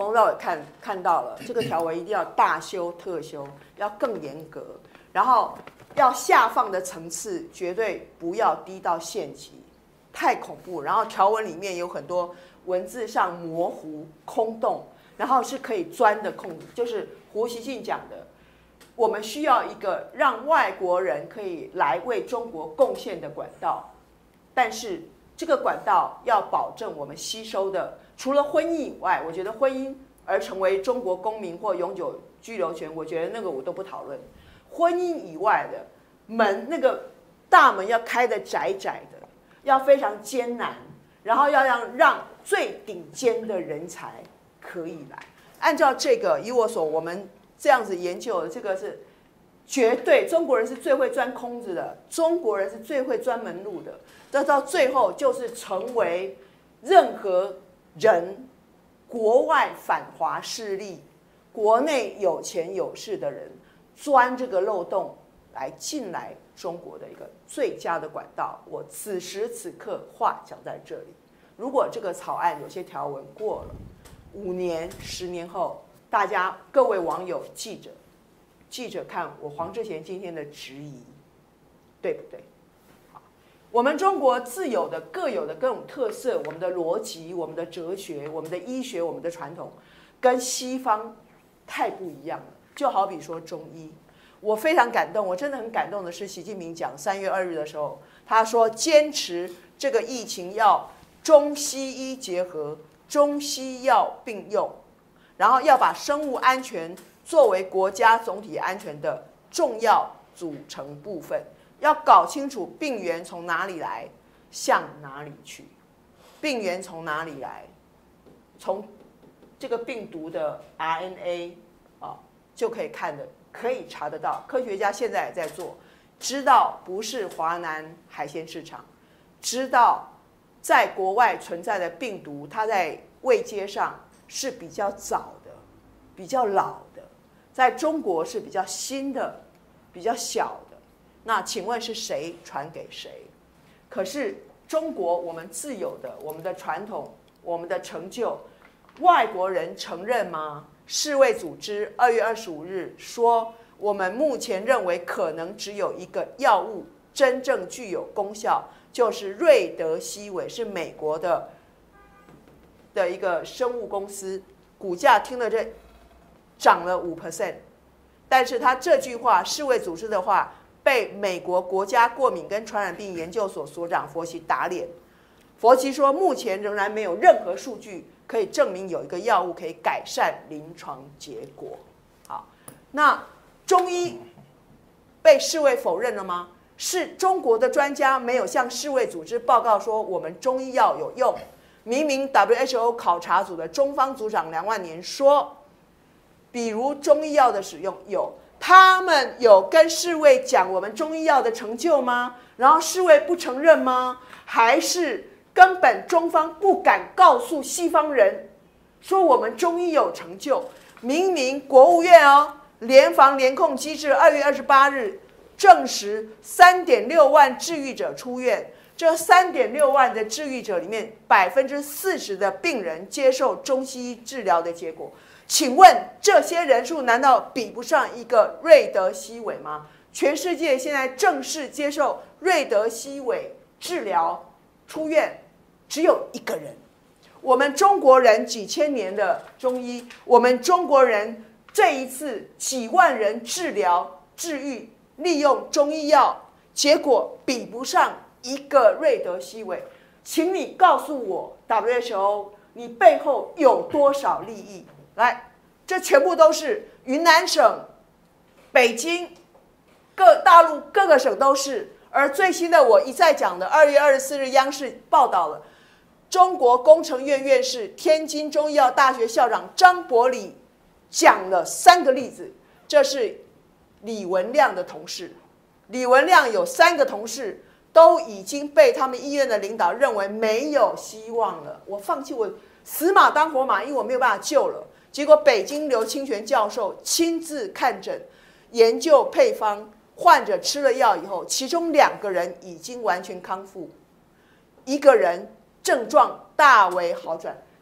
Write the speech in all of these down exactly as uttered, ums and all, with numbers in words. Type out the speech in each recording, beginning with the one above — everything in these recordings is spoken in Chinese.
从头到尾看看到了，这个条文一定要大修特修，要更严格，然后要下放的层次绝对不要低到县级，太恐怖。然后条文里面有很多文字上模糊空洞，然后是可以钻的空，就是胡锡进讲的，我们需要一个让外国人可以来为中国贡献的管道，但是这个管道要保证我们吸收的，除了婚姻以外，我觉得婚姻而成为中国公民或永久居留权，我觉得那个我都不讨论。婚姻以外的门，那个大门要开得窄窄的，要非常艰难，然后要让让最顶尖的人才可以来。按照这个，以我所我们这样子研究的，这个是绝对中国人是最会钻空子的，中国人是最会钻门路的。这到最后就是成为任何人国外反华势力、国内有钱有势的人钻这个漏洞来进来中国的一个最佳的管道。我此时此刻话讲在这里，如果这个草案有些条文过了，五年、十年后，大家各位网友、记者、记者看我黄志贤今天的质疑，对不对？我们中国自有的各有的各种特色，我们的逻辑、我们的哲学、我们的医学、我们的传统，跟西方太不一样了。就好比说中医，我非常感动，我真的很感动的是习近平讲三月二日的时候，他说坚持这个疫情要中西医结合，中西药并用，然后要把生物安全作为国家总体安全的重要组成部分。要搞清楚病源从哪里来，向哪里去。病源从哪里来？从这个病毒的 R N A 啊，就可以看的，可以查得到。科学家现在也在做，知道不是华南海鲜市场，知道在国外存在的病毒，它在位阶上是比较早的、比较老的，在中国是比较新的、比较小的。那请问是谁传给谁？可是中国我们自有的、我们的传统、我们的成就，外国人承认吗？世卫组织二月二十五日说，我们目前认为可能只有一个药物真正具有功效，就是瑞德西韦，是美国的的一个生物公司，股价听了这涨了 百分之五， 但是他这句话，世卫组织的话，被美国国家过敏跟传染病研究所所长佛奇打脸。佛奇说，目前仍然没有任何数据可以证明有一个药物可以改善临床结果。好，那中医被世卫否认了吗？是中国的专家没有向世卫组织报告说我们中医药有用。明明 W H O 考察组的中方组长梁万年说，比如中医药的使用有。他们有跟世卫讲我们中医药的成就吗？然后世卫不承认吗？还是根本中方不敢告诉西方人说我们中医有成就？明明国务院哦，联防联控机制二月二十八日证实三点六万治愈者出院，这三点六万的治愈者里面，百分之四十的病人接受中西医治疗的结果。请问这些人数难道比不上一个瑞德西韦吗？全世界现在正式接受瑞德西韦治疗出院只有一个人。我们中国人几千年的中医，我们中国人这一次几万人治疗治愈，利用中医药，结果比不上一个瑞德西韦。请你告诉我 W H O 你背后有多少利益？来，这全部都是云南省、北京、各大陆各个省都是。而最新的我一再讲的，二月二十四日央视报道了，中国工程院院士、天津中医药大学校长张伯礼讲了三个例子。这是李文亮的同事，李文亮有三个同事都已经被他们医院的领导认为没有希望了，我放弃，我死马当活马医，我没有办法救了。结果北京刘清泉教授亲自看诊，研究配方，患者吃了药以后，其中两个人已经完全康复，一个人症状大为好转。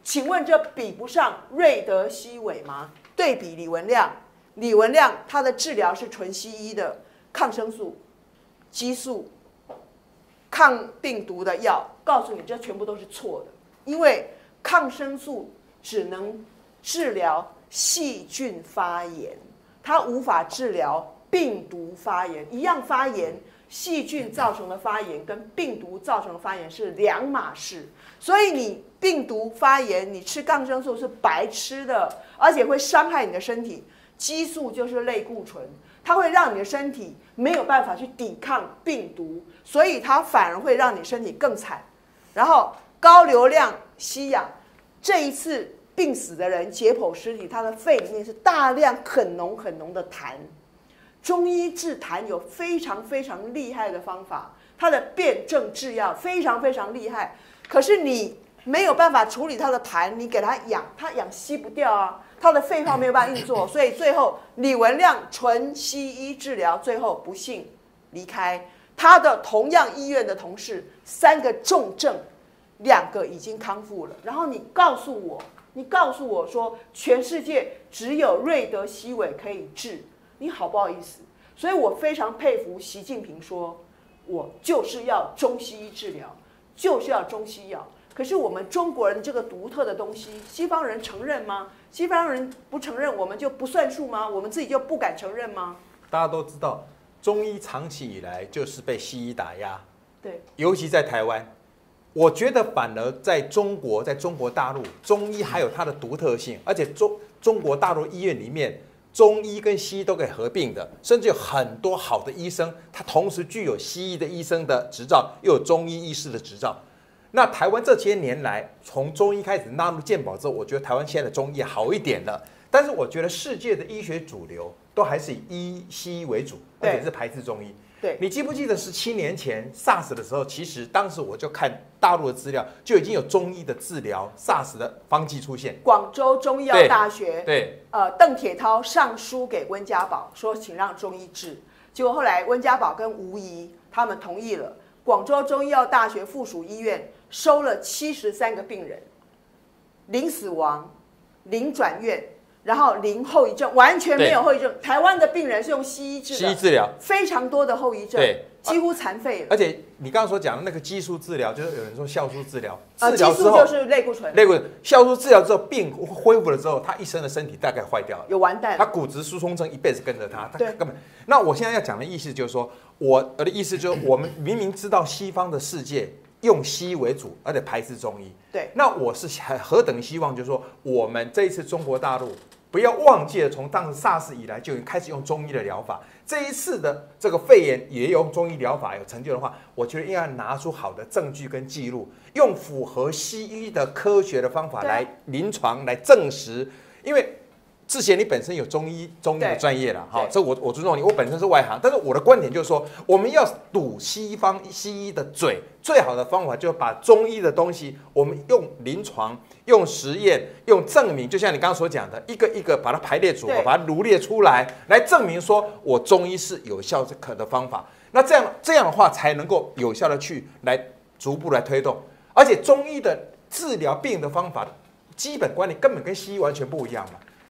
请问这比不上瑞德西韦吗？对比李文亮，李文亮他的治疗是纯西医的抗生素、激素、抗病毒的药，告诉你这全部都是错的，因为抗生素只能治疗细菌发炎，它无法治疗病毒发炎。一样发炎，细菌造成的发炎跟病毒造成的发炎是两码事，所以你病毒发炎，你吃抗生素是白吃的，而且会伤害你的身体。激素就是类固醇，它会让你的身体没有办法去抵抗病毒，所以它反而会让你身体更惨。然后高流量吸氧，这一次病死的人解剖尸体，他的肺里面是大量很浓很浓的痰。中医治痰有非常非常厉害的方法，它的辨证治药非常非常厉害。可是你没有办法处理它的痰，你给它氧，它氧吸不掉啊，它的肺泡没有办法运作，所以最后李文亮纯西医治疗，最后不幸离开。他的同样医院的同事，三个重症，两个已经康复了。然后你告诉我，你告诉我说，全世界只有瑞德西韦可以治，你好不好意思？所以我非常佩服习近平说，我就是要中西医治疗，就是要中西药。可是我们中国人这个独特的东西，西方人承认吗？西方人不承认，我们就不算数吗？我们自己就不敢承认吗？ 大家都知道，中医长期以来就是被西医打压， 对， 尤其在台湾，我觉得反而在中国，在中国大陆，中医还有它的独特性，而且中中国大陆医院里面，中医跟西医都可以合并的，甚至有很多好的医生，他同时具有西医的医生的执照，又有中医医师的执照。那台湾这些年来，从中医开始纳入健保之后，我觉得台湾现在的中医好一点了。但是我觉得世界的医学主流都还是以医西医为主，而且是排斥中医。 对， 你记不记得十七年前 SARS 的时候，其实当时我就看大陆的资料，就已经有中医的治疗 SARS 的方剂出现。 广州中医药大学， 对，对呃，邓铁涛上书给温家宝说，请让中医治。结果后来温家宝跟吴仪他们同意了，广州中医药大学附属医院收了七十三个病人，零死亡，零转院。然后零后遗症，完全没有后遗症。台湾的病人是用西医治疗， 西医治疗非常多的后遗症， 对， 几乎残废了。 而且你刚刚所讲的那个激素治疗，就是有人说酵素治疗， 呃， 治疗之后激素就是类固醇， 类固醇酵素治疗之后，病恢复了之后，他一生的身体大概坏掉了， 有完蛋了， 他骨质疏松症一辈子跟着他，他对根本。那我现在要讲的意思就是说，我的意思就是，我们明明知道西方的世界用西医为主，而且排斥中医， 对， 那我是何等希望，就是说，我们这一次中国大陆。不要忘记了，从当时 SARS 以来就已经开始用中医的疗法。这一次的这个肺炎也用中医疗法有成就的话，我觉得应该拿出好的证据跟记录，用符合西医的科学的方法来临床来证实。因为志贤你本身有中医中医的专业了，哈，这我我尊重你，我本身是外行，但是我的观点就是说，我们要堵西方西医的嘴，最好的方法就是把中医的东西，我们用临床。用实验、用证明，就像你刚刚所讲的，一个一个把它排列组合，把它罗列出来，来证明说我中医是有效可的方法。那这样这样的话，才能够有效的去来逐步来推动。而且中医的治疗病的方法，基本观念根本跟西医完全不一样嘛。